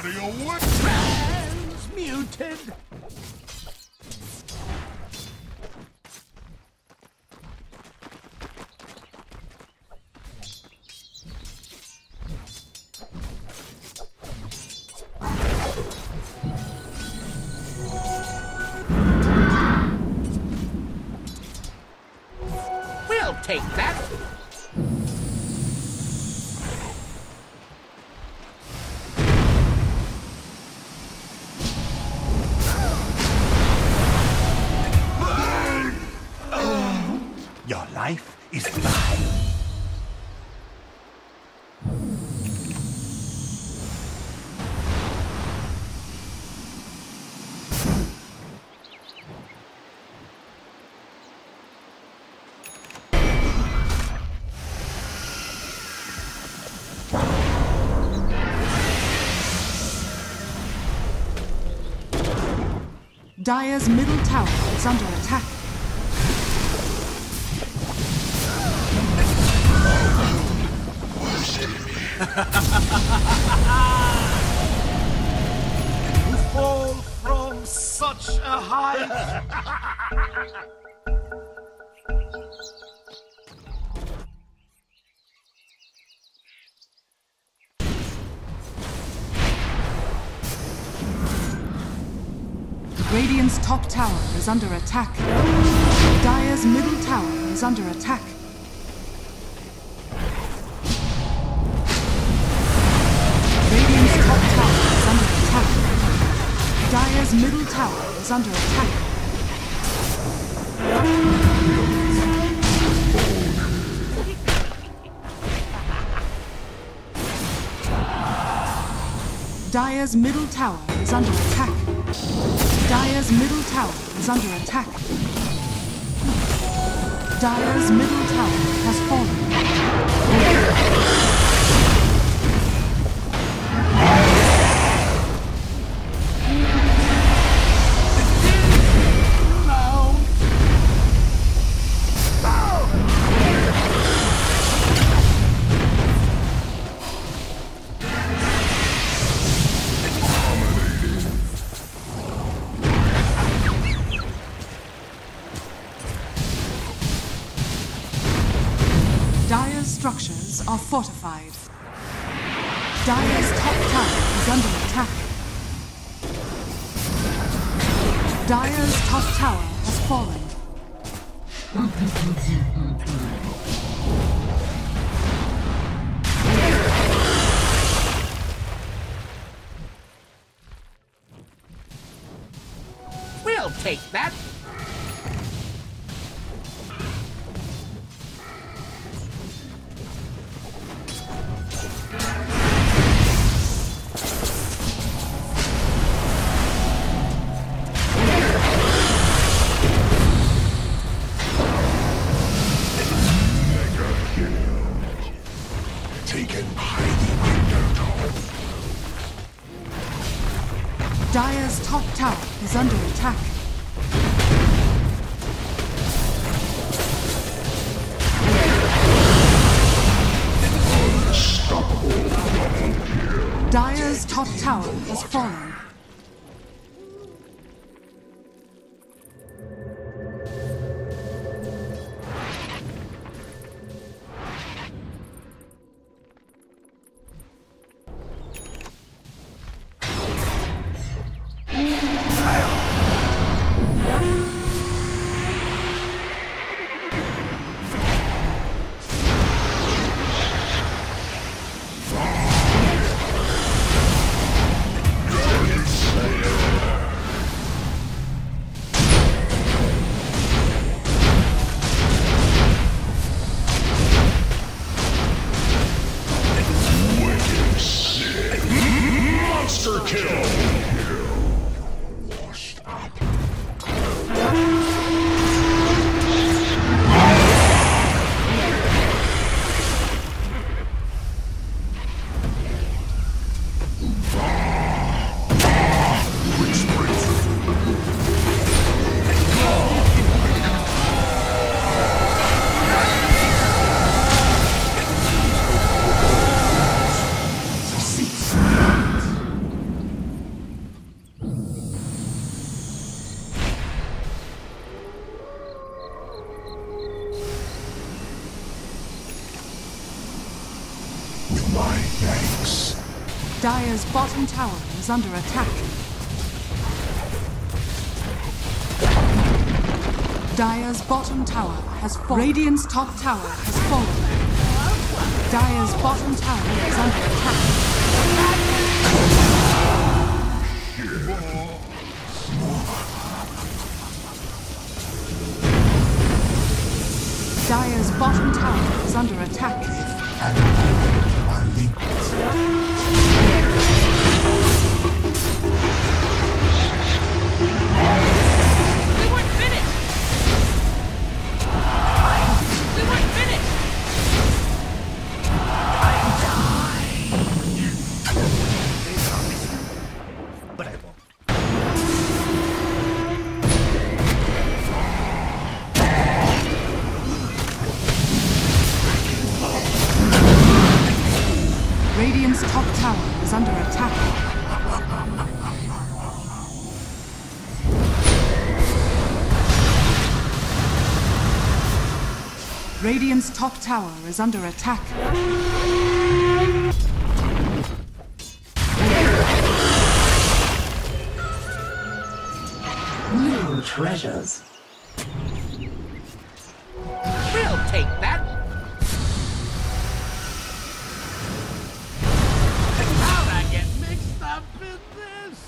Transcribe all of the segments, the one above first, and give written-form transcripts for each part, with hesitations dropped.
away! Transmuted! We'll take that. Your life is mine. Dire's middle tower is under attack. You fall from such a height! Radiant's top tower is under attack. Dire's middle tower is under attack. Radiant's top tower is under attack. Dire's middle tower is under attack. Dire's middle tower is under attack. Dire's middle tower is under attack. Dire's middle tower has fallen. Dire's structures are fortified. Dire's top tower is under attack. Dire's top tower has fallen. We'll take that. Dire's top tower is under attack. Dire's top tower has fallen. Monster kill! Dire's bottom tower is under attack. Dire's bottom tower has fallen. Radiant's top tower has fallen. Dire's bottom tower is under attack. Dire's bottom tower is under attack. Radiant's top tower is under attack. Radiant's top tower is under attack. New treasures. We'll take that. How'd I get mixed up in this?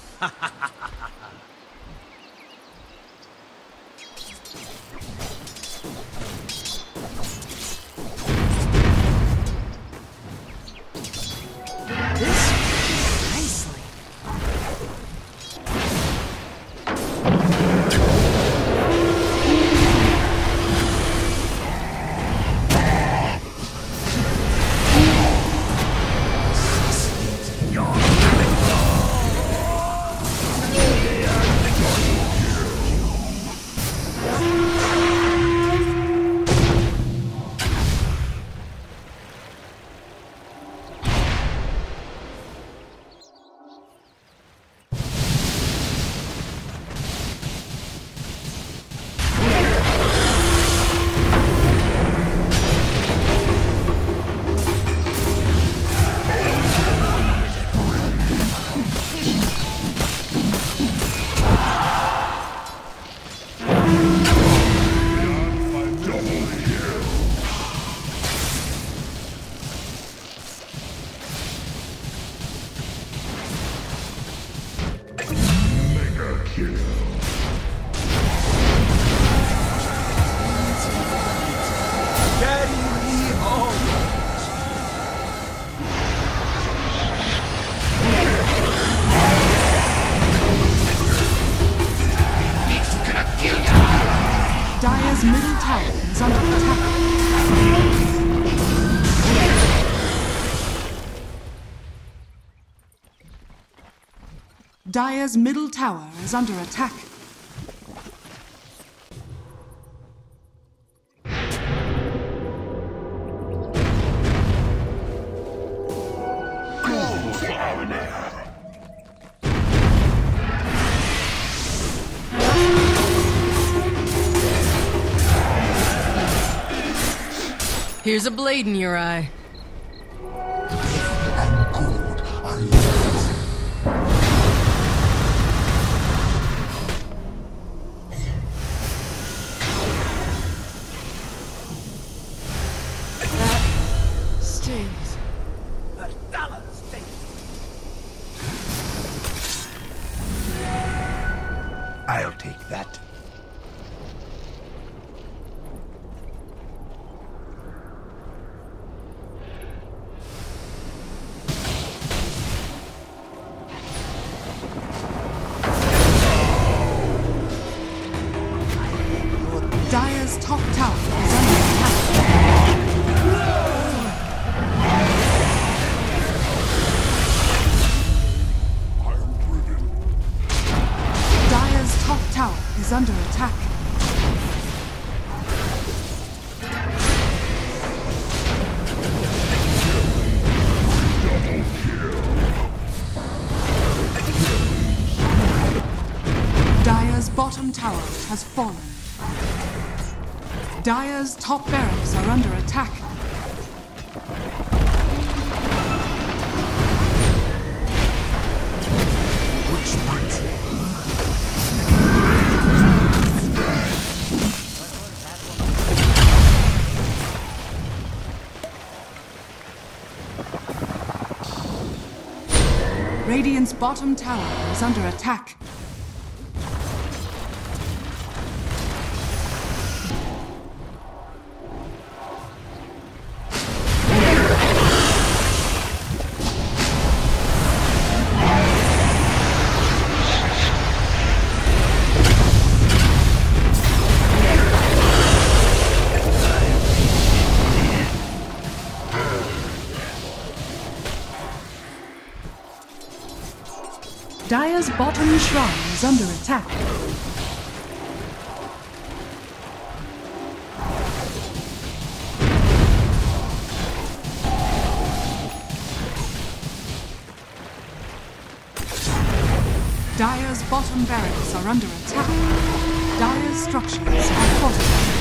Dire's middle tower is under attack. Dire's middle tower is under attack. Here's a blade in your eye. That stings. $1 stink. I'll take that. Dire's top tower is under attack. Dire's top tower is under attack. Dire's bottom tower has fallen. Dire's top barracks are under attack. Radiant's bottom tower is under attack. Dire's bottom shrine is under attack. Dire's bottom barracks are under attack. Dire's structures are fortified.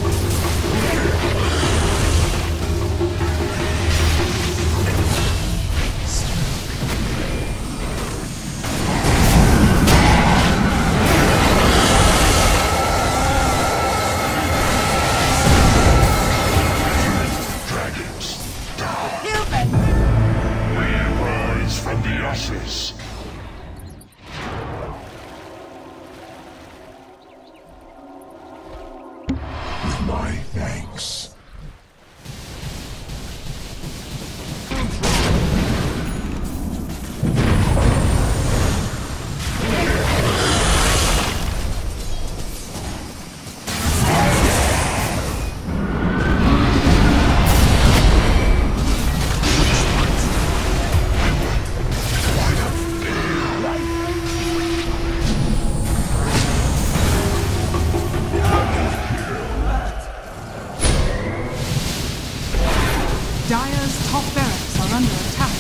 My thanks. Dire's top barracks are under attack.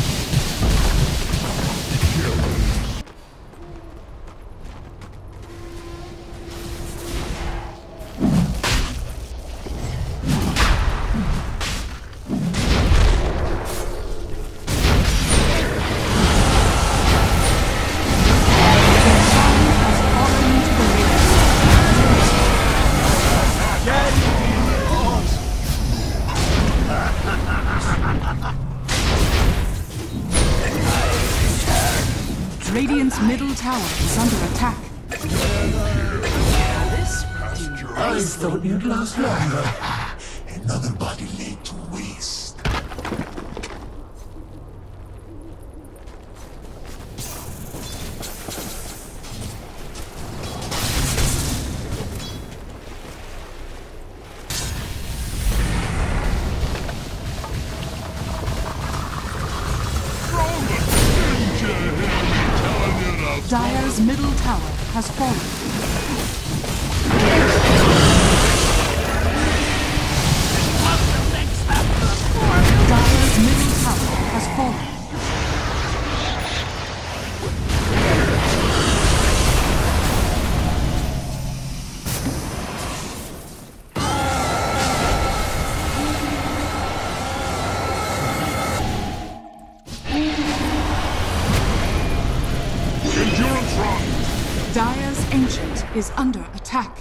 Radiant's middle tower is under attack. I thought you'd last longer. Another body laid to waste. Dire's middle tower has fallen. Dire's middle tower has fallen. Dire's Ancient is under attack.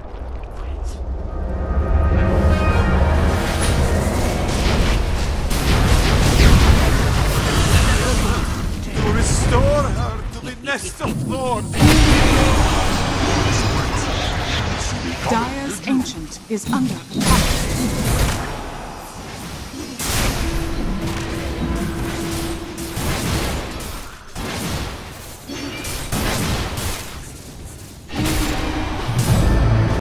To restore her to the nest of thorns. Dire's Ancient is under attack.